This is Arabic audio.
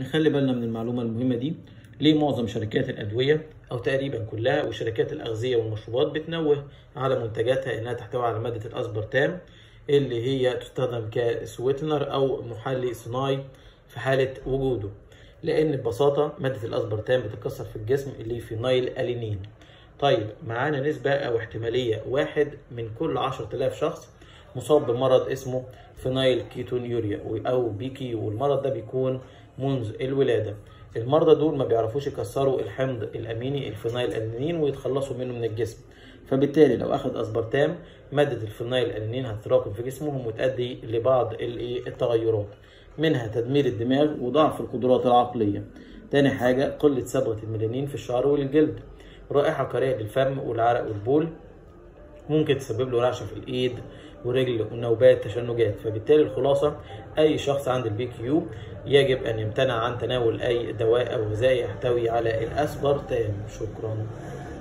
نخلي بالنا من المعلومة المهمة دي. ليه معظم شركات الأدوية أو تقريبا كلها وشركات الأغذية والمشروبات بتنوه على منتجاتها إنها تحتوي على مادة الأسبرتام اللي هي تستخدم كسويتنر أو محلي صناعي في حالة وجوده؟ لأن ببساطة مادة الأسبرتام بتتكسر في الجسم اللي فينايل ألينين. طيب معانا نسبة أو احتمالية 1 من كل 10,000 شخص مصاب بمرض اسمه فينايل كيتونيوريا أو بيكي، والمرض ده بيكون منذ الولادة. المرضى دول ما بيعرفوش يكسروا الحمض الأميني الفينايل ألينين ويتخلصوا منه من الجسم، فبالتالي لو أخذ أسبرتام مادة الفينايل ألينين هتتراكم في جسمهم وتؤدي لبعض التغيرات، منها تدمير الدماغ وضعف القدرات العقلية. تاني حاجة قلة صبغة الميلانين في الشعر والجلد، رائحة كريهة للفم والعرق والبول، ممكن تسبب له رعشة في الإيد ورجل ونوبات تشنجات. فبالتالي الخلاصة أي شخص عند البي كيو يجب أن يمتنع عن تناول أي دواء أو غذاء يحتوي على الأسبرتام. شكرا.